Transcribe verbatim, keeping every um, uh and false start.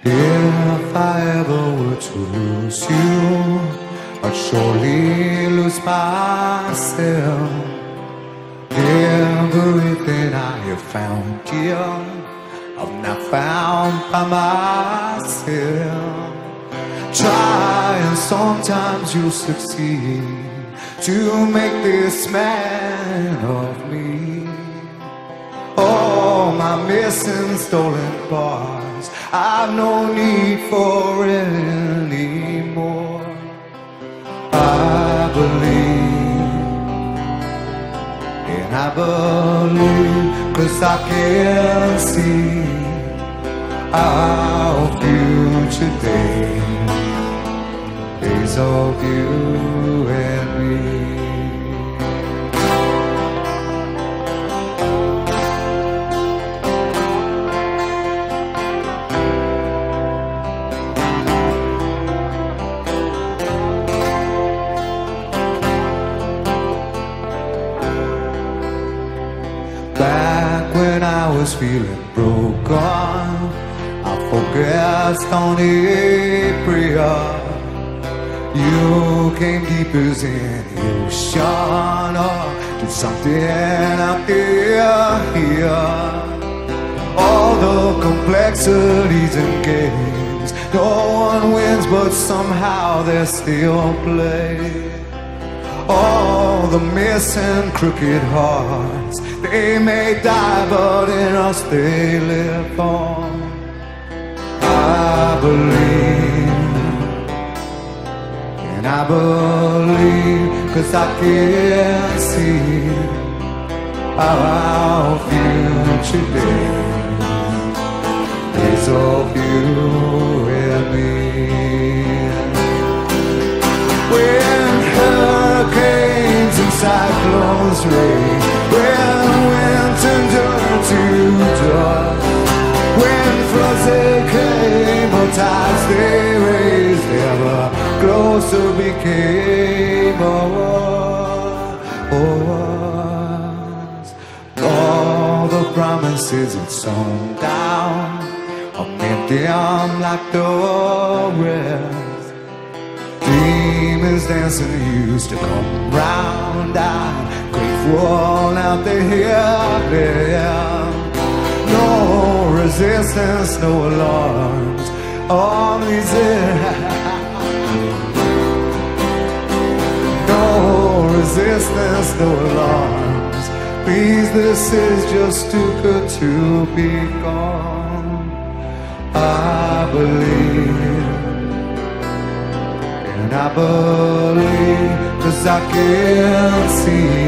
If I ever were to lose you, I'd surely lose myself. Everything I have found here, I've not found by myself. Try and sometimes you'll succeed to make this man of me. All my missing stolen parts, I've no need for anymore. I believe, and I believe, 'cause I can see our future days, days of you and me. Back when I was feeling broken, I focused on a prayer. You came deep as in the ocean, or did something out there here. All the complexities and games, no one wins, but somehow they're still played. All the missing crooked hearts, they may die, but in us they live on. I believe, and I believe, 'cause I can see our future days, days of you and me. When hurricanes and cyclones rain, when winter turned to dust, when floods they came, or tides they raised, ever closer became us. All the promises that sown down, are meant them like the rest. Demons dancing used to come round, I'm grateful out there. No resistance, no alarms, all these no resistance, no alarms. Please, this is just too good to be gone. I believe, and I believe, 'cause I can see